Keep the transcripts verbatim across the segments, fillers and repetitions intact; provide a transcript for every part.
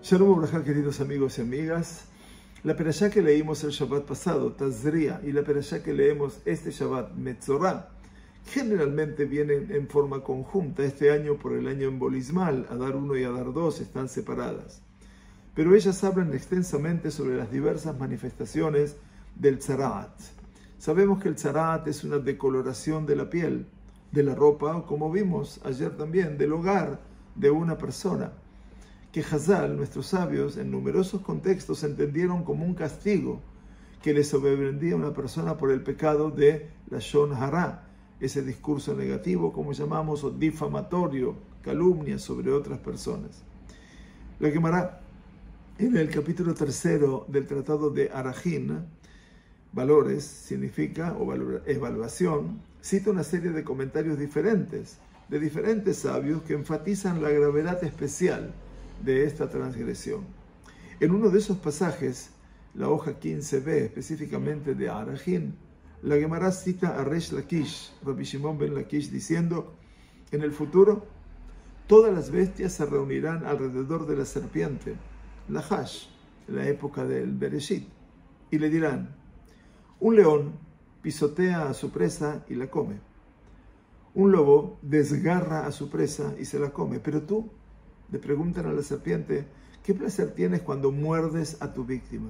Shalom Ubrajá, queridos amigos y amigas. La perashá que leímos el Shabbat pasado, Tazria, y la perashá que leemos este Shabbat, Metzorah, generalmente vienen en forma conjunta. Este año, por el año embolismal, Adar uno y Adar dos están separadas. Pero ellas hablan extensamente sobre las diversas manifestaciones del Tzaraat. Sabemos que el Tzaraat es una decoloración de la piel, de la ropa, o como vimos ayer también, del hogar de una persona, que Hazal, nuestros sabios, en numerosos contextos entendieron como un castigo que le sobrevendría a una persona por el pecado de Lashon Hara, ese discurso negativo, como llamamos, o difamatorio, calumnia sobre otras personas. La Gemara, en el capítulo tercero del tratado de Arajin, valores, significa, o evaluación, cita una serie de comentarios diferentes, de diferentes sabios que enfatizan la gravedad especial de esta transgresión. En uno de esos pasajes, la hoja quince b, específicamente de Arajin, la Gemara cita a Resh Lakish, Rabbi Shimon ben Lakish, diciendo: en el futuro, todas las bestias se reunirán alrededor de la serpiente, la Hash, en la época del Bereshit, y le dirán: un león pisotea a su presa y la come. Un lobo desgarra a su presa y se la come. Pero tú, le preguntan a la serpiente, ¿qué placer tienes cuando muerdes a tu víctima?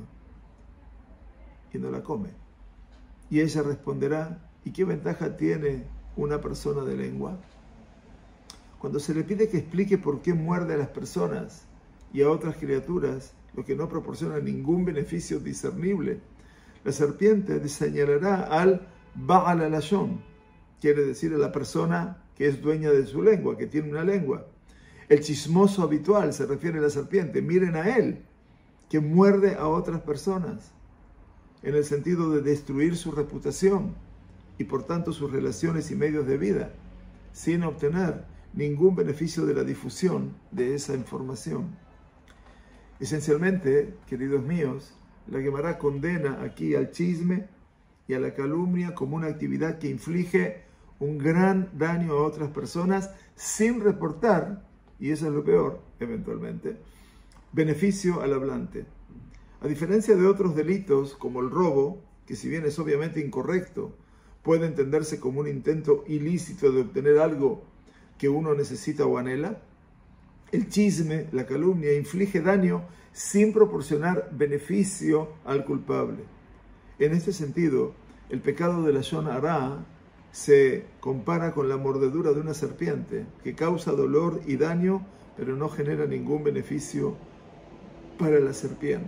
Y no la come. Y ella responderá, ¿y qué ventaja tiene una persona de lengua? Cuando se le pide que explique por qué muerde a las personas y a otras criaturas, lo que no proporciona ningún beneficio discernible, la serpiente señalará al Ba'al Lashon, quiere decir a la persona que es dueña de su lengua, que tiene una lengua. El chismoso habitual, se refiere a la serpiente, miren a él, que muerde a otras personas, en el sentido de destruir su reputación y por tanto sus relaciones y medios de vida, sin obtener ningún beneficio de la difusión de esa información. Esencialmente, queridos míos, la Gemara condena aquí al chisme y a la calumnia como una actividad que inflige un gran daño a otras personas sin reportar, y eso es lo peor, eventualmente, beneficio al hablante. A diferencia de otros delitos, como el robo, que si bien es obviamente incorrecto, puede entenderse como un intento ilícito de obtener algo que uno necesita o anhela, el chisme, la calumnia, inflige daño sin proporcionar beneficio al culpable. En este sentido, el pecado de Lashon Hara se compara con la mordedura de una serpiente, que causa dolor y daño, pero no genera ningún beneficio para la serpiente.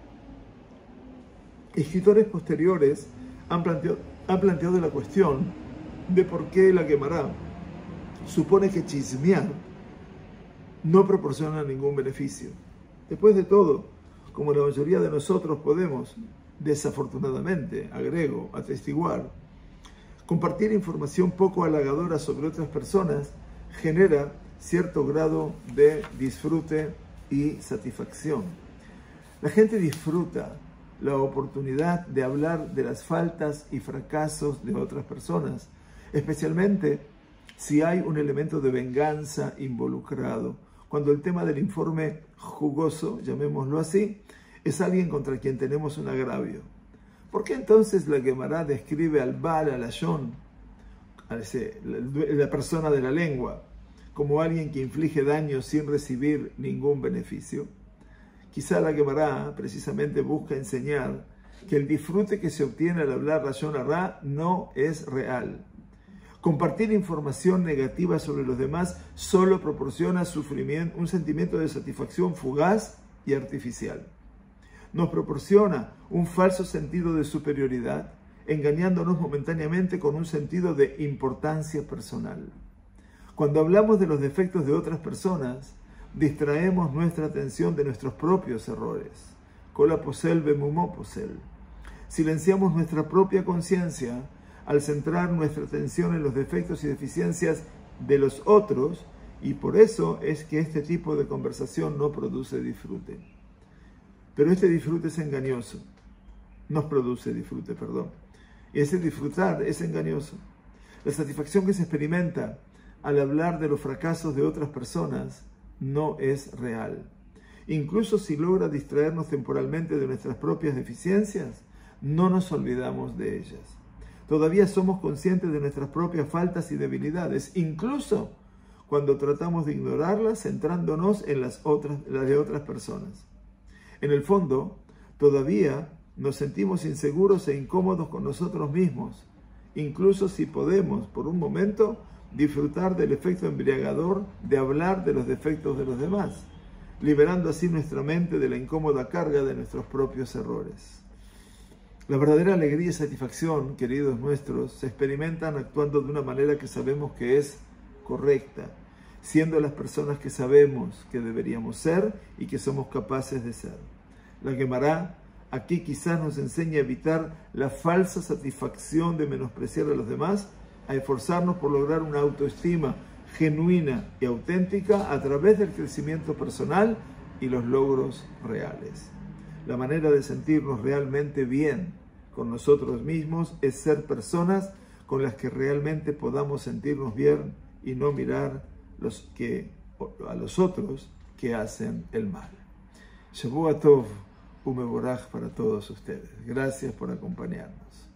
Escritores posteriores han planteado, han planteado la cuestión de por qué la Gemara supone que chismear no proporciona ningún beneficio. Después de todo, como la mayoría de nosotros podemos, desafortunadamente, agrego, atestiguar, compartir información poco halagadora sobre otras personas genera cierto grado de disfrute y satisfacción. La gente disfruta la oportunidad de hablar de las faltas y fracasos de otras personas, especialmente si hay un elemento de venganza involucrado. Cuando el tema del informe jugoso, llamémoslo así, es alguien contra quien tenemos un agravio. ¿Por qué entonces la Gemara describe al Ba'al Lashon, la persona de la lengua, como alguien que inflige daño sin recibir ningún beneficio? Quizá la Gemara precisamente busca enseñar que el disfrute que se obtiene al hablar Lashon Hara no es real. Compartir información negativa sobre los demás solo proporciona sufrimiento, un sentimiento de satisfacción fugaz y artificial. Nos proporciona un falso sentido de superioridad, engañándonos momentáneamente con un sentido de importancia personal. Cuando hablamos de los defectos de otras personas, distraemos nuestra atención de nuestros propios errores. Kola posel bemumó posel. Silenciamos nuestra propia conciencia al centrar nuestra atención en los defectos y deficiencias de los otros, y por eso es que este tipo de conversación no produce disfrute. Pero este disfrute es engañoso. Nos produce disfrute, perdón. Y ese disfrutar es engañoso. La satisfacción que se experimenta al hablar de los fracasos de otras personas no es real. incluso si logra distraernos temporalmente de nuestras propias deficiencias, no nos olvidamos de ellas. Todavía somos conscientes de nuestras propias faltas y debilidades, incluso cuando tratamos de ignorarlas centrándonos en las, otras, las de otras personas. En el fondo, todavía nos sentimos inseguros e incómodos con nosotros mismos, incluso si podemos, por un momento, disfrutar del efecto embriagador de hablar de los defectos de los demás, liberando así nuestra mente de la incómoda carga de nuestros propios errores. La verdadera alegría y satisfacción, queridos nuestros, se experimentan actuando de una manera que sabemos que es correcta, siendo las personas que sabemos que deberíamos ser y que somos capaces de ser. La Gemara aquí quizás nos enseña a evitar la falsa satisfacción de menospreciar a los demás, a esforzarnos por lograr una autoestima genuina y auténtica a través del crecimiento personal y los logros reales. La manera de sentirnos realmente bien con nosotros mismos es ser personas con las que realmente podamos sentirnos bien y no mirar los que, a los otros que hacen el mal. Shavua Tov, Umeboraj para todos ustedes. Gracias por acompañarnos.